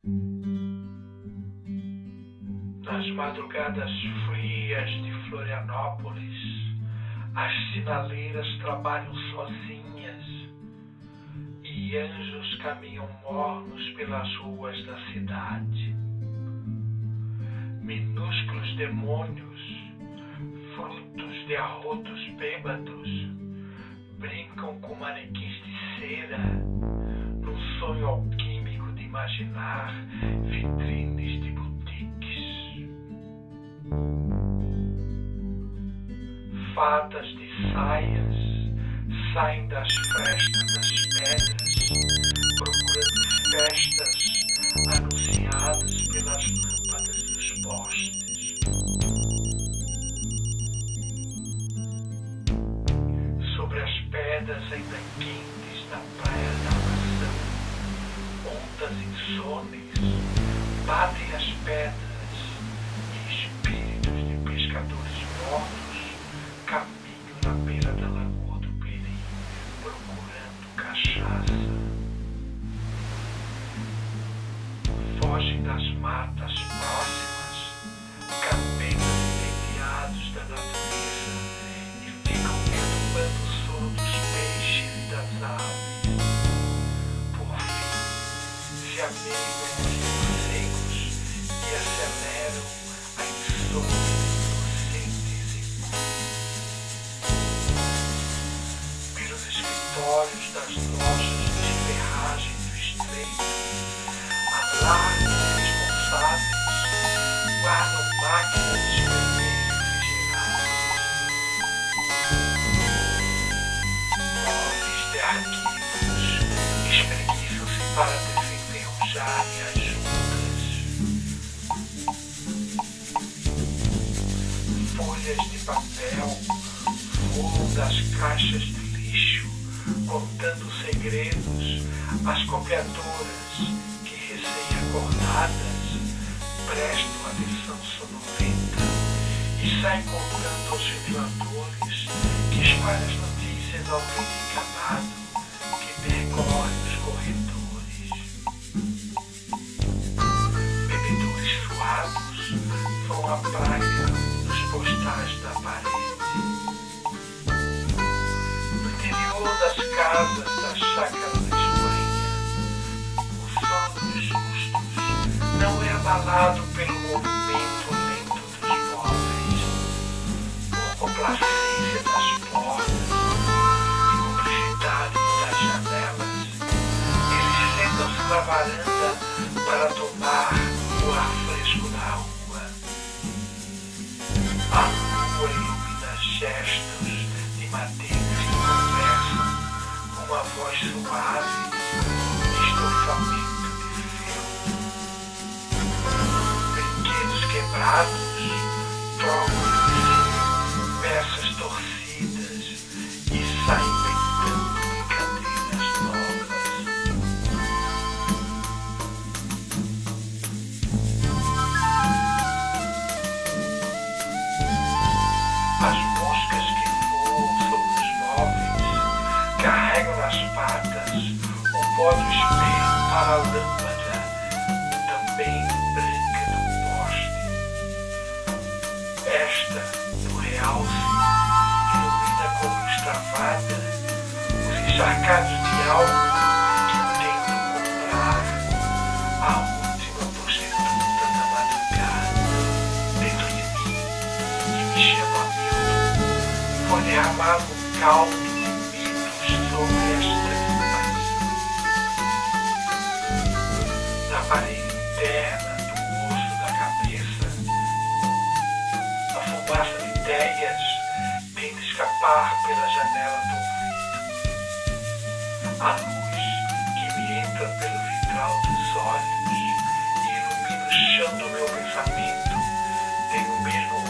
Nas madrugadas frias de Florianópolis, as sinaleiras trabalham sozinhas e anjos caminham mornos pelas ruas da cidade. Minúsculos demônios, frutos de arrotos bêbados, brincam com manequins de cera, num sonho alquímico de imaginar vitrines de boutiques. Fadas de saias saem das frestas das pedras, procurando festas anunciadas pelas lâmpadas dos postes. Sobre as pedras ainda quentes da praia da maçã, ondas insones batem as pedras e espíritos de pescadores mortos caminham na beira da lagoa do Peri procurando cachaça. Fogem das matas próximas, capetas entediados da natureza, e ficam perturbando o sono dos peixes e das aves. Por fim, se amigam com os morcegos e aceleram a insônia inocentes e puros. Pelos escritórios das lojas de ferragem do estreito, alarmes responsáveis guardam máquinas de escrever refrigeradas. Móveis de arquivos espreguiçam-se para desenferrujarem as juntas. Folhas de papel voam das caixas de lixo, contando segredos às copiadoras que, recém-acordadas, prestam atenção sonolenta e saem procurando aos ventiladores que espalham as notícias ao fim encanado que percorre os corredores. Bebedores suados vão à praia nos postais da parede. No interior das casas da chácara da Espanha, o sono dos justos não é abalado pelo movimento lento dos móveis, por complacência das portas e cumplicidade das janelas. Eles sentam-se na varanda para tomar o ar fresco na rua. A rua ilumina gestos de madeiras que conversam com uma voz suave de estofamento de feltro. Brinquedos quebrados trocam-se peças torcidas e saem inventando brincadeiras novas. As moscas que voam sobre os móveis carregam nas patas o pó do espelho para a lâmpada, também branca do poste. Esta, do realce, ilumina com luz travada os encharcados de algo que tentam comprar a última prostituta da madrugada. Dentro de mim, que me chama Milton, foi derramado um caldo de mitos sobre as tampas. Na parede interna do osso da cabeça, a fumaça de ideias tenta escapar pela janela do ouvido. A luz que me entra pelo vitral dos olhos e ilumina o chão do meu pensamento tem o mesmo